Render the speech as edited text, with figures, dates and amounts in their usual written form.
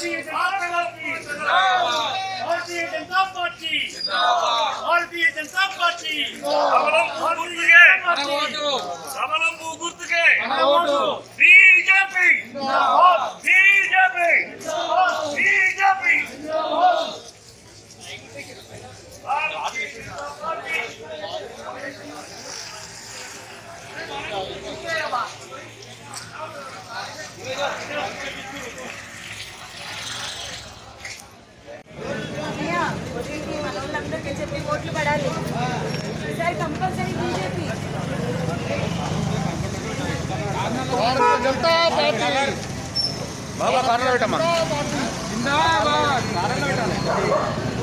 भारतीय Janata Party Bharatiya Janata Party सबलंबू गुर्तुके BJP BJP BJP Bharatiya Janata Party చెప్పి ఓట్లు పడాలి ఈసారి కంపల్సరీ బీజేపీ జనతా పార్టీ బాబా కారణం పెట్టమ్మా జిందాబాద్ కారణం పెట్టాలి